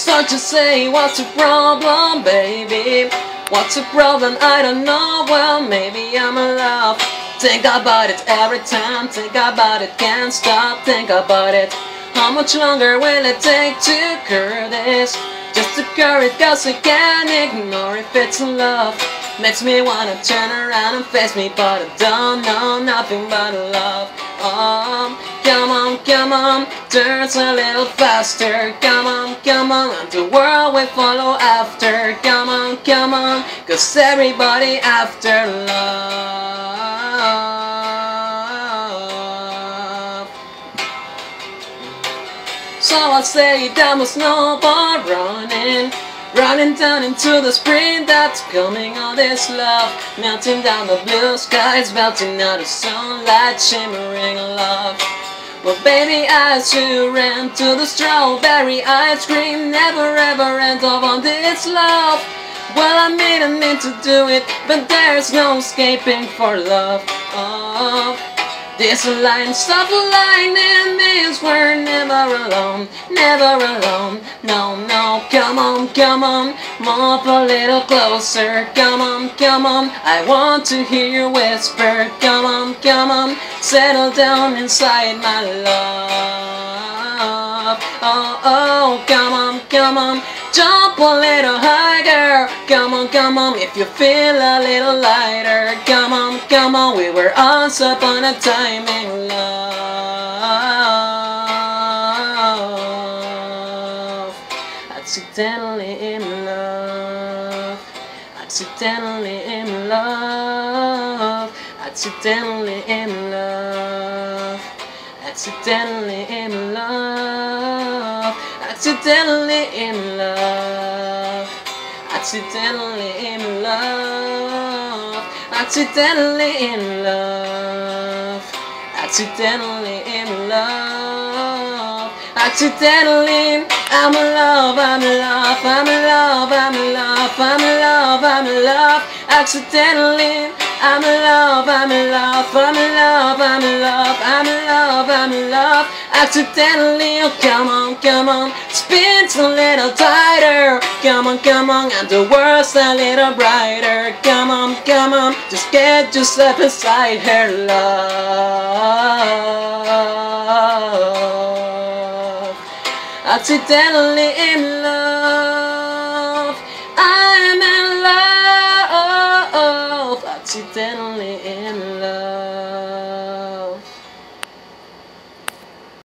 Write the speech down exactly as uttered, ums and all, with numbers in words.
Start to say, what's the problem, baby? What's the problem? I don't know. Well, maybe I'm in love. Think about it every time. Think about it, can't stop. Think about it. How much longer will it take to cure this? Just to cure it, cause I can't ignore if it's love. Makes me wanna turn around and face me, but I don't know nothing but love. Um, come on, come on, turns a little faster. Come on, come on, and the world will follow after. Come on, come on, cause everybody after love. So I say there was no more running, running down into the spring that's coming. All this love melting down the blue skies, melting out the sunlight, shimmering love. Well, baby, I should ran to the strawberry ice cream, never ever end up on this love. Well, I didn't mean to do it, but there's no escaping for love. Oh, this lines of lightning means we're never alone, never alone. No, no, come on, come on, move a little closer. Come on, come on, I want to hear you whisper. Come on, come on, settle down inside my love. Oh, oh, come on, come on, jump a little higher. Come on, come on, if you feel a little lighter. Come on, come on, we were once upon a time in love. Accidentally in love. Accidentally in love. Accidentally in love. Accidentally in love. Accidentally in love. Accidentally in love. Accidentally in love. Accidentally in love. Accidentally, I'm in love, I'm in love, I'm in love, I'm in love, I'm in love, I'm in love. Accidentally, I'm in love, I'm in love, I'm in love, I'm in love, I'm in love, I'm in love. Accidentally, oh come on, come on, spins a little tighter. Come on, come on, and the world's a little brighter. Come on, come on, just get yourself inside her love. Accidentally in love, I'm in love. Accidentally